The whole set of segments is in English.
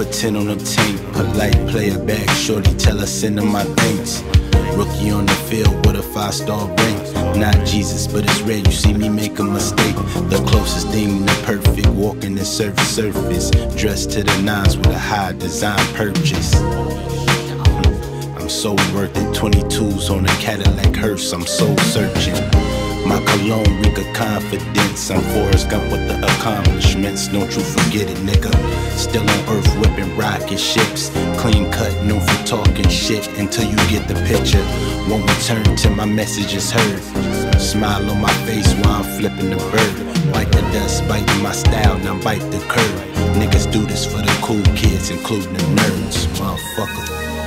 10 on the tank, polite player back, shorty tell her send her my thanks. Rookie on the field with a 5-star rank. Not Jesus, but it's rare you see me make a mistake. The closest thing to perfect, walking the surface. Dressed to the nines with a high design purchase. I'm so worth it, 22s on a Cadillac hearse, I'm soul searching. My cologne reek of confidence. I'm Forrest Gump with the accomplishments. Don't you forget it, nigga. Still on earth whipping rocket ships. Clean cut, known for talking shit until you get the picture. Won't return till my message is heard. Smile on my face while I'm flipping the bird. Bite the dust, biting my style, now bite the curve. Niggas do this for the cool kids, including the nerds, motherfucker.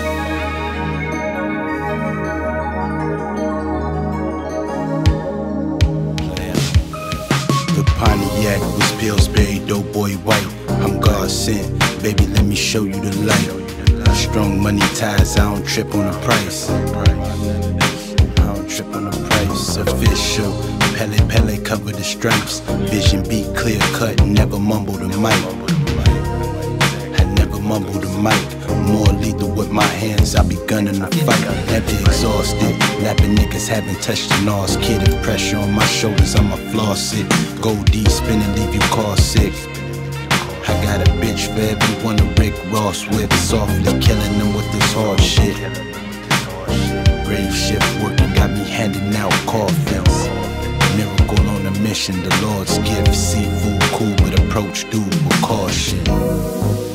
The Pontiac was Pillsbury, Doughboy white. I'm God sent, baby, let me show you the light. Strong money ties, I don't trip on the price. I don't trip on the price. Official, Pele cover the stripes. Vision be clear cut, never mumble the mic. I never mumble the mic. More lethal with my hands, I be gunning the fight. Never exhausted, lapping niggas haven't touched the NARS kid. If pressure on my shoulders, I'ma floss it. Gold D spinning, leave you car sick. I got a bitch for everyone to Rick Ross with. Softly killing them with this hard shit. Grave shift working got me handing out coffins. Miracle on a mission, the Lord's gift. Seafood cool, but approach dude with caution.